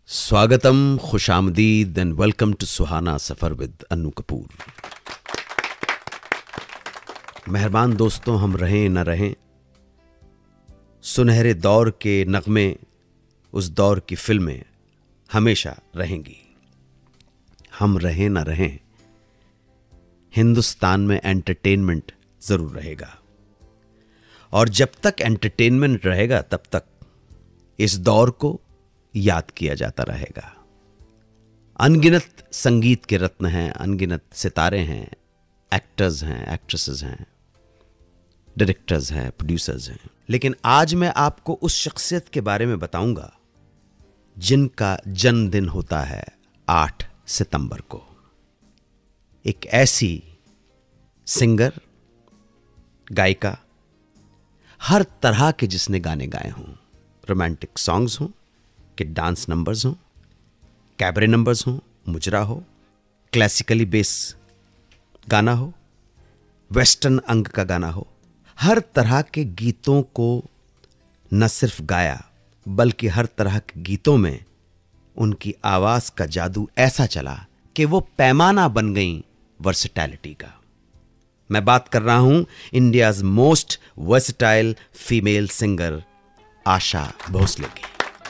स्वागतम, खुशामदीद and welcome to Suhana Safar with Annu Kapoor. मेहरबान दोस्तों, हम रहें न रहें, सुनहरे दौर के नगमे उस दौर की फिल्में हमेशा रहेंगी। हम रहें न रहें, हिंदुस्तान में एंटरटेनमेंट जरूर रहेगा, और जब तक एंटरटेनमेंट रहेगा तब तक इस दौर को याद किया जाता रहेगा। अनगिनत संगीत के रत्न हैं, अनगिनत सितारे हैं, एक्टर्स हैं, एक्ट्रेसेस हैं, डायरेक्टर्स हैं, प्रोड्यूसर्स हैं। लेकिन आज मैं आपको उस शख्सियत के बारे में बताऊंगा जिनका जन्मदिन होता है 8 सितंबर को। एक ऐसी सिंगर, गायिका, हर तरह के जिसने गाने गाए हों, रोमांटिक सॉन्ग्स हों कि डांस नंबर्स हों, कैबरे नंबर्स हों, मुजरा हो, क्लासिकली बेस गाना हो, वेस्टर्न अंग का गाना हो, हर तरह के गीतों को न सिर्फ गाया बल्कि हर तरह के गीतों में उनकी आवाज का जादू ऐसा चला कि वो पैमाना बन गई वर्सेटैलिटी का। मैं बात कर रहा हूं India's most versatile female singer Asha Bhosle की।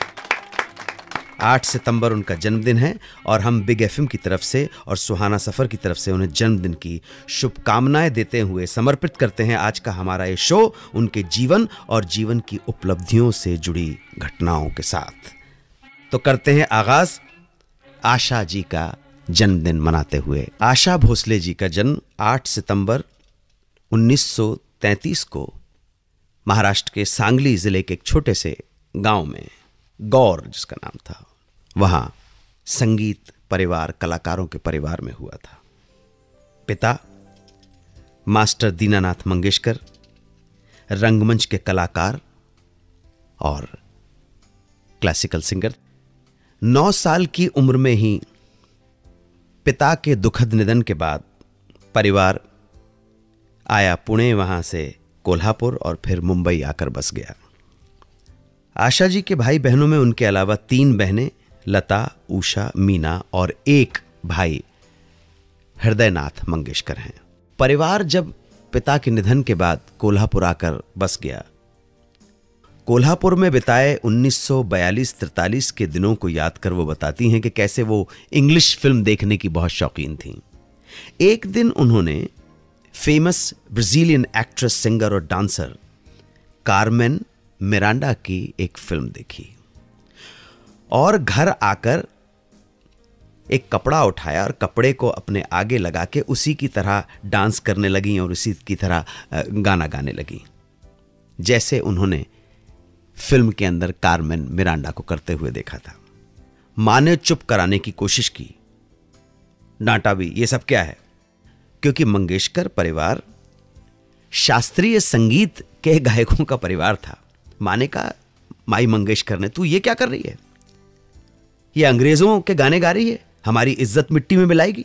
8 सितंबर उनका जन्मदिन है और हम बिग एफएम की तरफ से और सुहाना सफर की तरफ से उन्हें जन्मदिन की शुभकामनाएं देते हुए समर्पित करते हैं आज का हमारा ये शो उनके जीवन और जीवन की उपलब्धियों से जुड़ी घटनाओं के साथ। तो करते हैं आगाज आशा जी का जन्मदिन मनाते हुए। आशा भोसले जी का जन्म 8 सितंबर 1933 को महाराष्ट्र के सांगली जिले के एक छोटे से गांव में, गौर जिसका नाम था, वहां संगीत परिवार, कलाकारों के परिवार में हुआ था। पिता मास्टर दीनानाथ मंगेशकर, रंगमंच के कलाकार और क्लासिकल सिंगर। 9 साल की उम्र में ही पिता के दुखद निधन के बाद परिवार आया पुणे, वहां से कोल्हापुर और फिर मुंबई आकर बस गया। आशा जी के भाई बहनों में उनके अलावा 3 बहनें लता, उषा, मीना और एक भाई हृदयनाथ मंगेशकर हैं। परिवार जब पिता के निधन के बाद कोल्हापुर आकर बस गया, कोल्हापुर में बिताए 1942-43 के दिनों को याद कर वो बताती हैं कि कैसे वो इंग्लिश फिल्म देखने की बहुत शौकीन थीं। एक दिन उन्होंने फेमस ब्राजीलियन एक्ट्रेस, सिंगर और डांसर कार्मेन मिरांडा की एक फिल्म देखी और घर आकर एक कपड़ा उठाया और कपड़े को अपने आगे लगा के उसी की तरह डांस करने लगी और उसी की तरह गाना गाने लगी जैसे उन्होंने फिल्म के अंदर कार्मेन मिरांडा को करते हुए देखा था। मां ने चुप कराने की कोशिश की, डांटा भी, ये सब क्या है, क्योंकि मंगेशकर परिवार शास्त्रीय संगीत के गायकों का परिवार था। मां ने कहा, माई मंगेशकर ने, तू ये क्या कर रही है, ये अंग्रेजों के गाने गा रही है, हमारी इज्जत मिट्टी में मिलाएगी।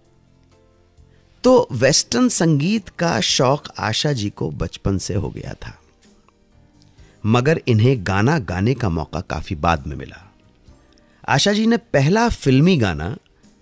तो वेस्टर्न संगीत का शौक आशा जी को बचपन से हो गया था, मगर इन्हें गाना गाने का मौका काफी बाद में मिला। आशा जी ने पहला फिल्मी गाना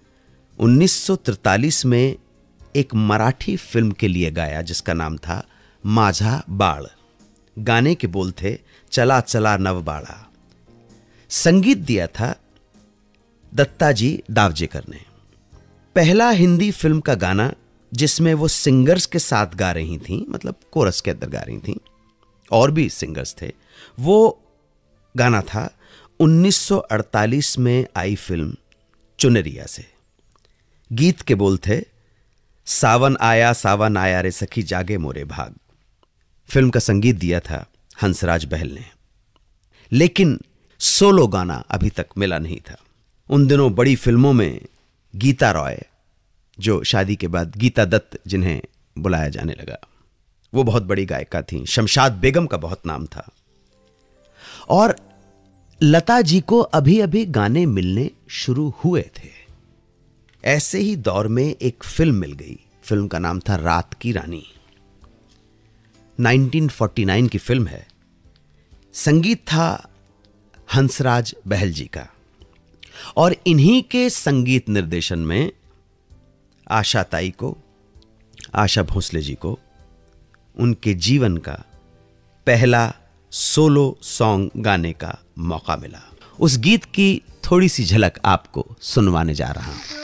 1943 में एक मराठी फिल्म के लिए गाया जिसका नाम था माझा बाळ। गाने के बोल थे, चला चला नवबाड़ा। संगीत दिया था दत्ताजी दावजेकर ने। पहला हिंदी फिल्म का गाना जिसमें वो सिंगर्स के साथ गा रही थीं, मतलब कोरस के अंदर गा रही थीं, और भी सिंगर्स थे, वो गाना था 1948 में आई फिल्म चुनरिया से। गीत के बोल थे, सावन आया रे सखी जागे मोरे भाग। फिल्म का संगीत दिया था हंसराज बहल ने, लेकिन सोलो गाना अभी तक मिला नहीं था। उन दिनों बड़ी फिल्मों में गीता रॉय, जो शादी के बाद गीता दत्त जिन्हें बुलाया जाने लगा, वो बहुत बड़ी गायिका थीं। शमशाद बेगम का बहुत नाम था और लता जी को अभी अभी गाने मिलने शुरू हुए थे। ऐसे ही दौर में एक फिल्म मिल गई। फिल्म का नाम था रात की रानी। 1949 की फिल्म है। संगीत था हंसराज बहल जी का। और इन्हीं के संगीत निर्देशन में आशा ताई को, आशा भोसले जी को उनके जीवन का पहला सोलो सॉन्ग गाने का मौका मिला। उस गीत की थोड़ी सी झलक आपको सुनवाने जा रहा हूं।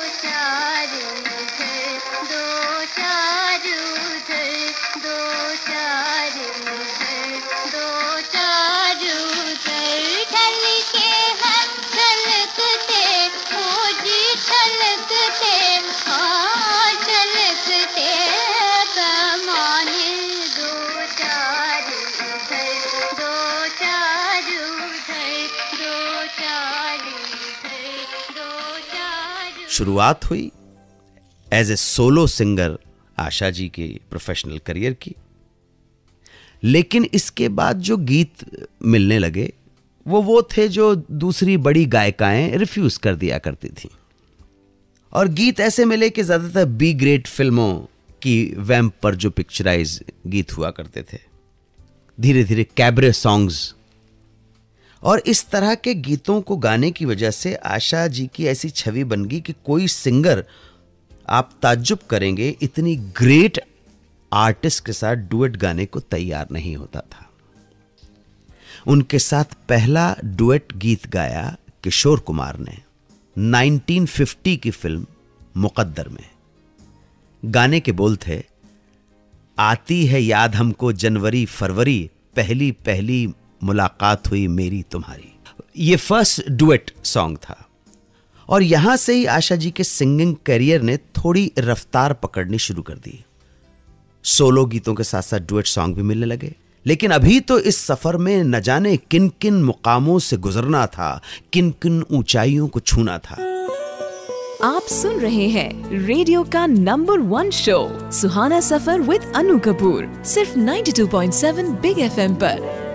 शुरुआत हुई as a solo singer Asha ji के प्रोफेशनल करियर की, लेकिन इसके बाद जो गीत मिलने लगे वो थे जो दूसरी बड़ी गायिकाएं रिफ्यूज कर दिया करती थीं। और गीत ऐसे मिले कि ज्यादातर बी ग्रेड फिल्मों की वैम्प पर जो पिक्चराइज गीत हुआ करते थे, धीरे धीरे कैबरे सॉन्ग्स, और इस तरह के गीतों को गाने की वजह से आशा जी की ऐसी छवि बन गई कि कोई सिंगर, आप ताज्जुब करेंगे, इतनी ग्रेट आर्टिस्ट के साथ डुएट गाने को तैयार नहीं होता था। उनके साथ पहला डुएट गीत गाया किशोर कुमार ने 1950 की फिल्म मुकद्दर में। गाने के बोल थे, आती है याद हमको जनवरी फरवरी, पहली पहली मुलाकात हुई मेरी तुम्हारी। ये फर्स्ट डुएट सॉन्ग था और यहां से ही आशा जी के सिंगिंग करियर ने थोड़ी रफ्तार पकड़नी शुरू कर दी। सोलो गीतों के साथ साथ डुएट सॉन्ग भी मिलने लगे, लेकिन अभी तो इस सफर में न जाने किन किन मुकामों से गुजरना था, किन किन ऊंचाइयों को छूना था। आप सुन रहे हैं रेडियो का number 1 show Suhana Safar with Anu Kapoor, सिर्फ 92.7 बिग FM पर।